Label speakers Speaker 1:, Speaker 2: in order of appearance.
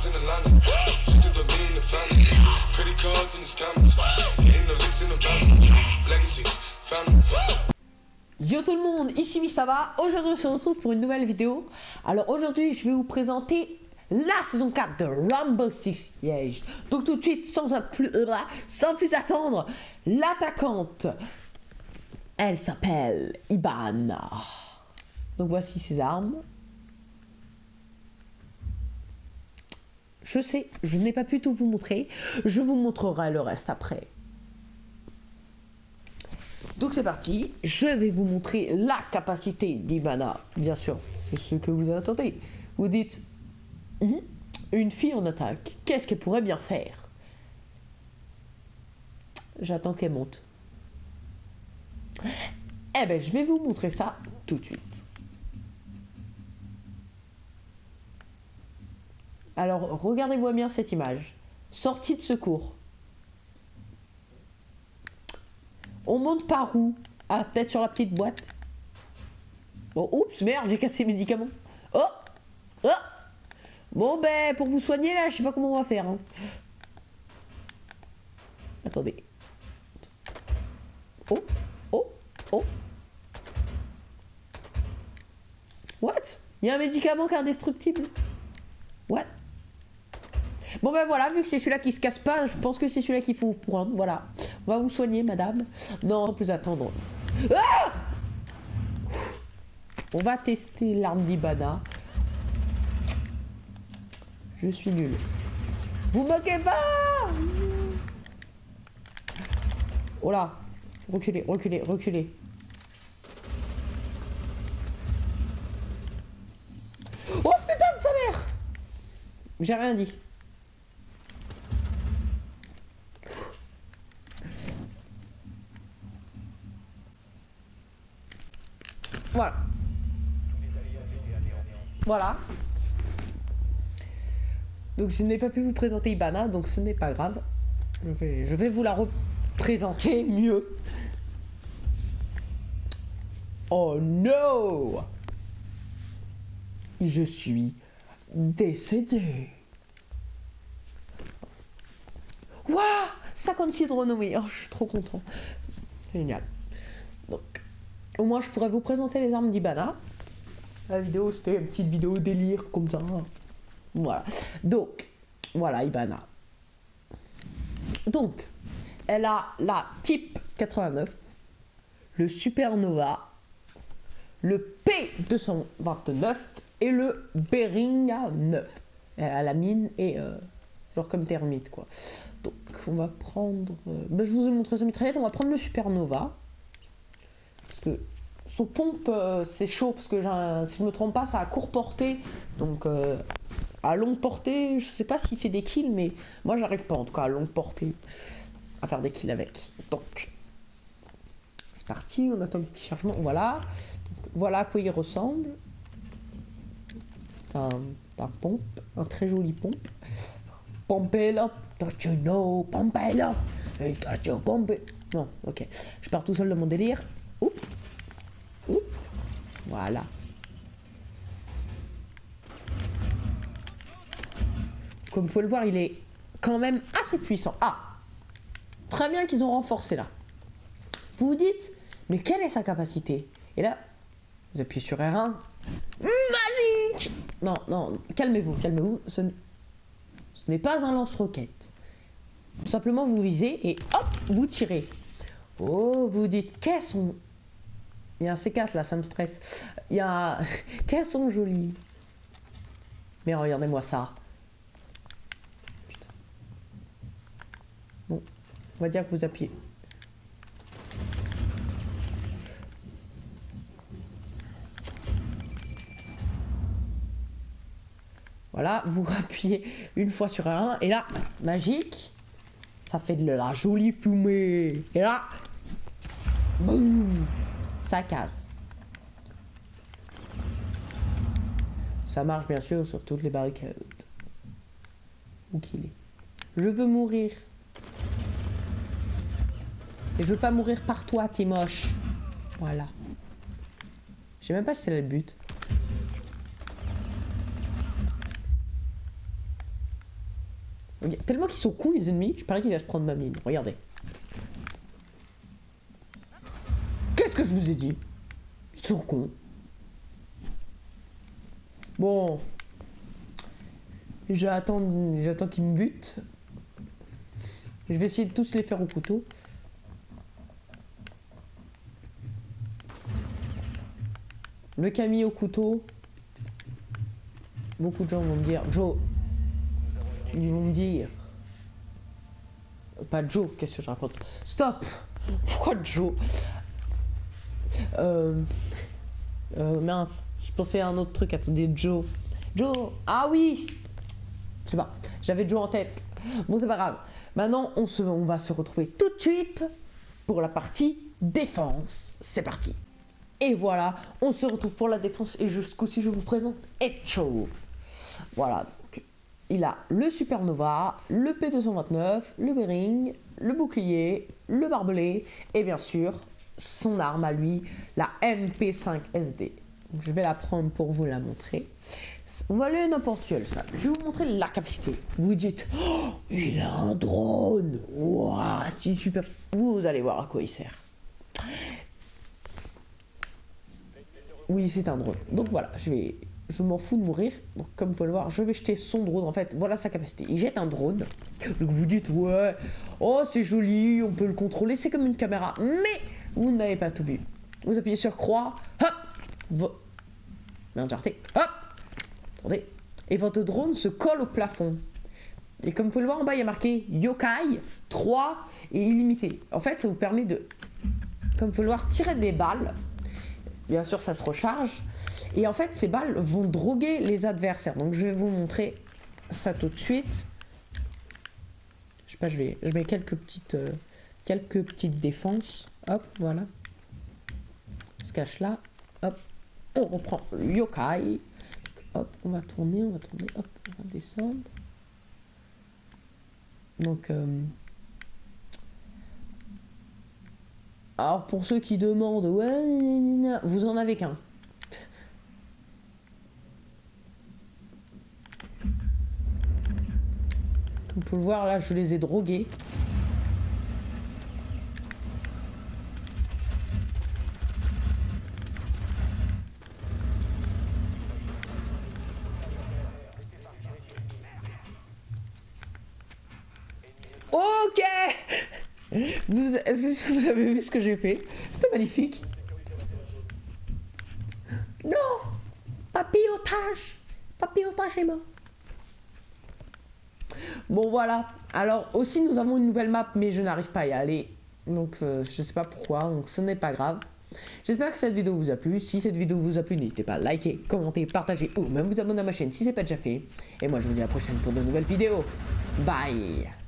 Speaker 1: Yo tout le monde, ici Mistava. Aujourd'hui on se retrouve pour une nouvelle vidéo. Alors aujourd'hui je vais vous présenter la saison 4 de Rainbow Six Siege. Donc tout de suite sans plus attendre, l'attaquante, elle s'appelle Hibana. Donc voici ses armes. Je sais, je n'ai pas pu tout vous montrer. Je vous montrerai le reste après. Donc c'est parti, je vais vous montrer la capacité d'Hibana. Bien sûr, c'est ce que vous attendez. Vous dites, une fille en attaque, qu'est-ce qu'elle pourrait bien faire? J'attends qu'elle monte. Eh ben, je vais vous montrer ça tout de suite. Alors, regardez-moi bien cette image. Sortie de secours. On monte par où? Ah, peut-être sur la petite boîte. Bon, oups, merde, j'ai cassé mes médicaments. Oh, oh. Bon, ben, pour vous soigner, là, je sais pas comment on va faire. Hein. Attendez. Oh, oh, oh. What? Il y a un médicament qui est indestructible. What? Bon ben voilà, vu que c'est celui-là qui se casse pas, je pense que c'est celui-là qu'il faut prendre, voilà. On va vous soigner, madame. Non, sans plus attendre. Ah! On va tester l'arme d'Hibana. Je suis nul. Vous moquez pas! Oh là! Reculez, reculez, reculez. Oh putain de sa mère! J'ai rien dit. Voilà. Voilà. Donc je n'ai pas pu vous présenter Hibana, donc ce n'est pas grave. Je vais vous la représenter mieux. Oh no! Je suis décédé. Waouh! 56 de renommée. Oh, je suis trop content. Génial. Donc, au moins je pourrais vous présenter les armes d'Hibana. La vidéo, c'était une petite vidéo délire comme ça. Voilà. Donc, voilà Hibana. Donc, elle a la Type 89, le Supernova, le P229 et le Beringa 9. Elle a la mine et genre comme termite quoi. Donc, on va prendre... je vous ai montré sa mitraillette, on va prendre le Supernova. Parce que son pompe, c'est chaud, parce que si je me trompe pas, ça a court portée. Donc, à longue portée, je sais pas s'il fait des kills, mais moi, j'arrive pas, en tout cas, à longue portée, à faire des kills avec. Donc, c'est parti, on attend le petit chargement. Voilà. Donc, voilà à quoi il ressemble. C'est un pompe, un très joli pompe. Pump it up, don't you know, pump it up, don't you pump it. Non, ok. Je pars tout seul de mon délire. Oups. Oups. Voilà. Comme vous pouvez le voir, il est quand même assez puissant. Ah! Très bien qu'ils ont renforcé là. Vous vous dites, mais quelle est sa capacité? Et là, vous appuyez sur R1. Magique! Non, non, calmez-vous, calmez-vous. Ce n'est pas un lance-roquette. Tout simplement, vous visez et hop, vous tirez. Oh, vous dites, qu'elles sont... Il y a un C4 là, ça me stresse. Il y a... Qu'elles sont jolies. Mais regardez-moi ça. Putain. Bon, on va dire que vous appuyez. Voilà, vous appuyez une fois sur R1 et là, magique, ça fait de la jolie fumée. Et là, boum, ça casse. Ça marche bien sûr sur toutes les barricades. Où qu'il est. Je veux mourir. Et je veux pas mourir par toi, t'es moche. Voilà. Je sais même pas si c'est le but. Tellement qu'ils sont cons les ennemis, je parie qu'il va se prendre ma mine. Regardez. Qu'est-ce que je vous ai dit? Ils sont cons. Bon. J'attends qu'ils me butent. Je vais essayer de tous les faire au couteau. Le Camille au couteau. Beaucoup de gens vont me dire, Joe. Ils vont me dire. Pas Joe, qu'est-ce que je raconte? Stop! Pourquoi Joe? Mince, je pensais à un autre truc, attendez, Joe. Joe, ah oui! Je sais pas, j'avais Joe en tête. Bon, c'est pas grave. Maintenant, on va se retrouver tout de suite pour la partie défense. C'est parti. Et voilà, on se retrouve pour la défense et jusqu'aussi je vous présente Echo. Voilà, donc, il a le Supernova, le P229, le Bering, le bouclier, le barbelé et bien sûr son arme à lui, la MP5SD. Donc, je vais la prendre pour vous la montrer. On va aller n'importe quel ça. Je vais vous montrer la capacité. Vous dites, oh, il a un drone. Waouh, c'est super. Vous allez voir à quoi il sert. Oui, c'est un drone. Donc voilà, je m'en fous de mourir. Donc comme vous pouvez le voir, je vais jeter son drone. En fait, voilà sa capacité. Il jette un drone. Donc vous dites, ouais, oh c'est joli, on peut le contrôler, c'est comme une caméra. Mais vous n'avez pas tout vu. Vous appuyez sur croix. Hop. Merde, j'ai raté. Hop. Attendez. Et votre drone se colle au plafond. Et comme vous pouvez le voir en bas, il y a marqué Yokai 3 et illimité. En fait, ça vous permet de, comme vous pouvez le voir, tirer des balles. Bien sûr, ça se recharge. Et en fait, ces balles vont droguer les adversaires. Donc, je vais vous montrer ça tout de suite. Je sais pas, je mets quelques petites défenses. Hop, voilà. On se cache là. Hop. On reprend le Yokai. Hop, on va tourner. Hop, on va descendre. Donc, alors pour ceux qui demandent, ouais, vous en avez qu'un. Comme vous pouvez le voir là, je les ai drogués. Ok. Est-ce que vous avez vu ce que j'ai fait? C'était magnifique. Non. Papy otage est mort. Bon voilà. Alors aussi nous avons une nouvelle map mais je n'arrive pas à y aller. Donc je sais pas pourquoi. Donc ce n'est pas grave. J'espère que cette vidéo vous a plu. Si cette vidéo vous a plu, n'hésitez pas à liker, commenter, partager ou même vous abonner à ma chaîne si ce n'est pas déjà fait. Et moi je vous dis à la prochaine pour de nouvelles vidéos. Bye.